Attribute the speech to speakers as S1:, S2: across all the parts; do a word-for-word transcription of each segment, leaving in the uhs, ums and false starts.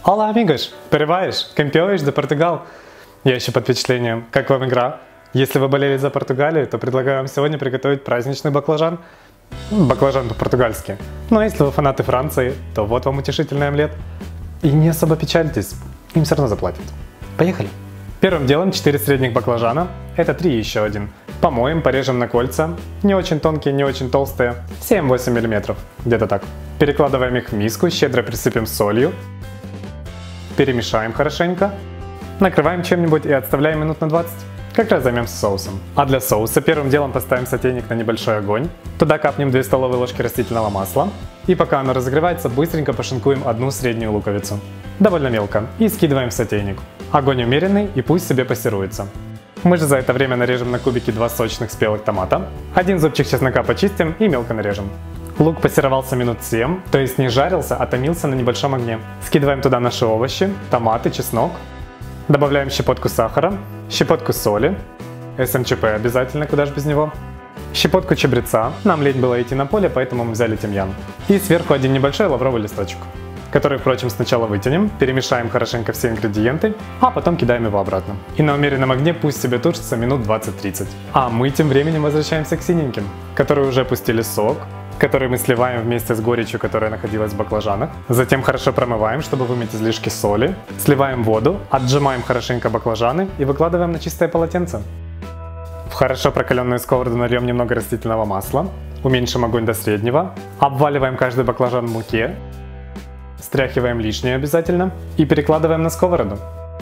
S1: Olá, amigos! Перебываешь? Campeões de Portugal? Я еще под впечатлением. Как вам игра? Если вы болели за Португалию, то предлагаю вам сегодня приготовить праздничный баклажан. Баклажан по-португальски. Но если вы фанаты Франции, то вот вам утешительный омлет. И не особо печальтесь, им все равно заплатят. Поехали! Первым делом четыре средних баклажана, это три и еще один. Помоем, порежем на кольца, не очень тонкие, не очень толстые, семь-восемь миллиметров, где-то так. Перекладываем их в миску, щедро присыпем солью, перемешаем хорошенько, накрываем чем-нибудь и отставляем минут на двадцать. Как раз займемся соусом. А для соуса первым делом поставим сотейник на небольшой огонь, туда капнем две столовые ложки растительного масла, и пока оно разогревается, быстренько пошинкуем одну среднюю луковицу. Довольно мелко. И скидываем в сотейник. Огонь умеренный и пусть себе пассируется. Мы же за это время нарежем на кубики два сочных спелых томата, один зубчик чеснока почистим и мелко нарежем. Лук пассеровался минут семь, то есть не жарился, а томился на небольшом огне. Скидываем туда наши овощи, томаты, чеснок. Добавляем щепотку сахара, щепотку соли, эс эм че пэ обязательно, куда же без него. Щепотку чабреца, нам лень было идти на поле, поэтому мы взяли тимьян. И сверху один небольшой лавровый листочек, который, впрочем, сначала вытянем, перемешаем хорошенько все ингредиенты, а потом кидаем его обратно. И на умеренном огне пусть себе тушится минут двадцать-тридцать. А мы тем временем возвращаемся к синеньким, которые уже пустили сок, который мы сливаем вместе с горечью, которая находилась в баклажанах. Затем хорошо промываем, чтобы вымыть излишки соли. Сливаем воду, отжимаем хорошенько баклажаны и выкладываем на чистое полотенце. В хорошо прокаленную сковороду нальем немного растительного масла, уменьшим огонь до среднего, обваливаем каждый баклажан в муке, стряхиваем лишнее обязательно и перекладываем на сковороду.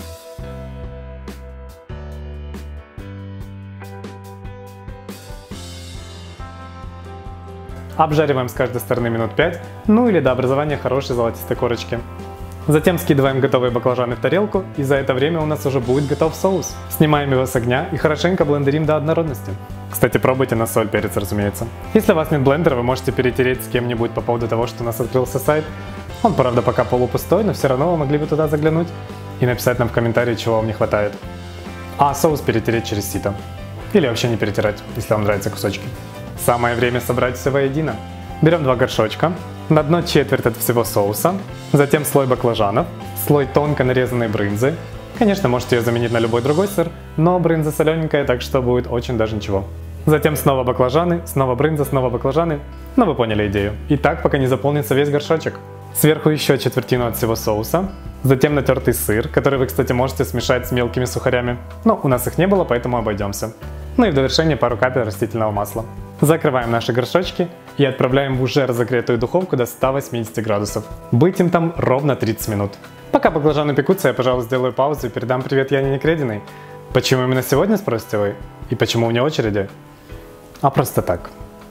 S1: Обжариваем с каждой стороны минут пять, ну или до образования хорошей золотистой корочки. Затем скидываем готовые баклажаны в тарелку, и за это время у нас уже будет готов соус. Снимаем его с огня и хорошенько блендерим до однородности. Кстати, пробуйте на соль, перец, разумеется. Если у вас нет блендера, вы можете перетереть с кем-нибудь по поводу того, что у нас открылся сайт. Он, правда, пока полупустой, но все равно вы могли бы туда заглянуть и написать нам в комментарии, чего вам не хватает. А соус перетереть через сито. Или вообще не перетирать, если вам нравятся кусочки. Самое время собрать все воедино. Берем два горшочка, на дно четверть от всего соуса, затем слой баклажанов, слой тонко нарезанной брынзы. Конечно, можете ее заменить на любой другой сыр, но брынза солененькая, так что будет очень даже ничего. Затем снова баклажаны, снова брынза, снова баклажаны. Ну вы поняли идею. И так, пока не заполнится весь горшочек. Сверху еще четвертину от всего соуса. Затем натертый сыр, который вы, кстати, можете смешать с мелкими сухарями. Но у нас их не было, поэтому обойдемся. Ну и в довершение пару капель растительного масла. Закрываем наши горшочки и отправляем в уже разогретую духовку до ста восьмидесяти градусов. Быть им там ровно тридцать минут. Пока баклажаны пекутся, я, пожалуй, сделаю паузу и передам привет Яне Некрединой. Почему именно сегодня, спросите вы? И почему вне очереди? А просто так.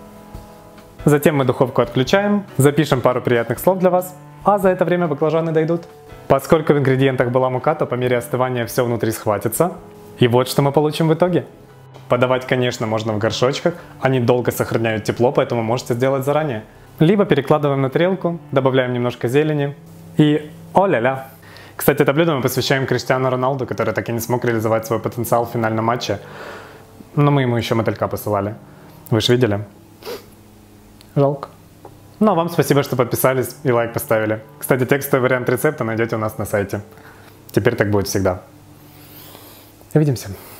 S1: Затем мы духовку отключаем, запишем пару приятных слов для вас, а за это время баклажаны дойдут. Поскольку в ингредиентах была мука, то по мере остывания все внутри схватится. И вот что мы получим в итоге. Подавать, конечно, можно в горшочках, они долго сохраняют тепло, поэтому можете сделать заранее. Либо перекладываем на тарелку, добавляем немножко зелени и о-ля-ля. Кстати, это блюдо мы посвящаем Криштиану Роналду, который так и не смог реализовать свой потенциал в финальном матче. Но мы ему еще мотылька посылали. Вы же видели? Жалко. Ну а вам спасибо, что подписались и лайк поставили. Кстати, текстовый вариант рецепта найдете у нас на сайте. Теперь так будет всегда. Увидимся.